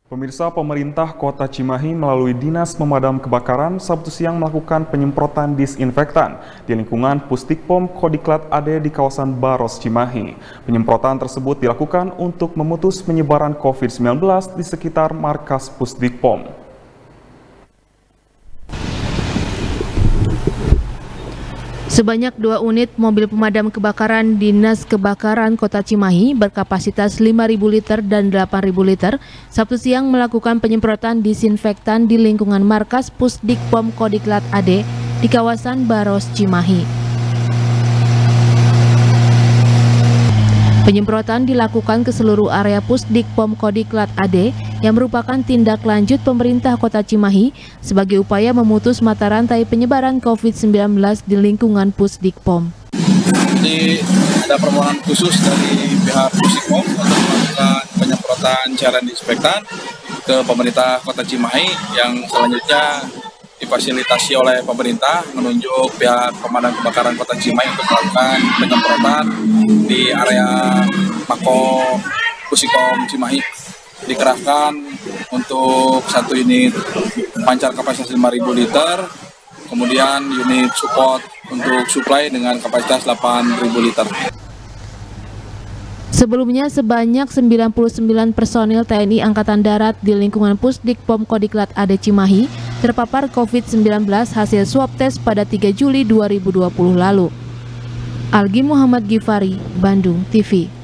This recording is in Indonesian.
Pemirsa, pemerintah Kota Cimahi melalui Dinas Pemadam Kebakaran Sabtu siang melakukan penyemprotan disinfektan di lingkungan Pusdikpom Kodiklat AD di kawasan Baros Cimahi. Penyemprotan tersebut dilakukan untuk memutus penyebaran COVID-19 di sekitar markas Pusdikpom. Sebanyak 2 unit mobil pemadam kebakaran Dinas Kebakaran Kota Cimahi berkapasitas 5.000 liter dan 8.000 liter Sabtu siang melakukan penyemprotan disinfektan di lingkungan markas Pusdikpom Kodiklat AD di kawasan Baros Cimahi. Penyemprotan dilakukan ke seluruh area Pusdikpom Kodiklat AD yang merupakan tindak lanjut pemerintah Kota Cimahi sebagai upaya memutus mata rantai penyebaran COVID-19 di lingkungan Pusdikpom. Jadi ada permohonan khusus dari pihak Pusdikpom untuk melakukan penyemprotan cairan disinfektan ke pemerintah Kota Cimahi yang selanjutnya difasilitasi oleh pemerintah menunjuk pihak pemadam kebakaran Kota Cimahi untuk melakukan penyemprotan di area Mako Pusdikpom Cimahi. Dikerahkan untuk 1 unit pancar kapasitas 5.000 liter, kemudian unit support untuk suplai dengan kapasitas 8.000 liter. Sebelumnya sebanyak 99 personil TNI Angkatan Darat di lingkungan Pusdikpom Kodiklat AD Cimahi terpapar COVID-19 hasil swab tes pada 3 Juli 2020 lalu. Algi Muhammad Gifari, Bandung TV.